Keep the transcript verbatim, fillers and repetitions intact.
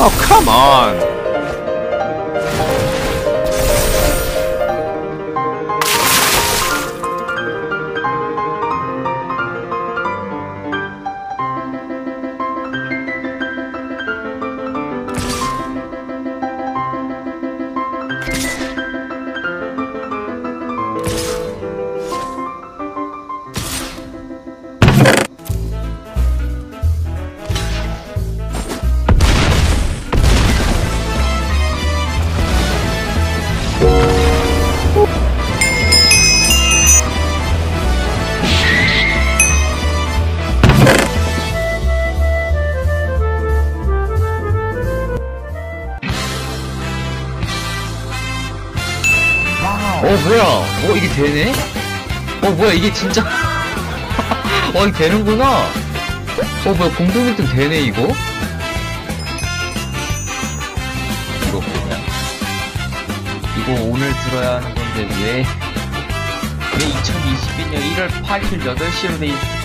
Oh, come on! 어 뭐야 어 이게 되네? 어 뭐야 이게 진짜 어 이게 되는구나. 어 뭐야 공동 일 등 되네 이거? 이거 뭐냐 이거 오늘 들어야 하는 건데 왜 왜 이천이십일 년 일월 팔일 여덟 시로 돼있어.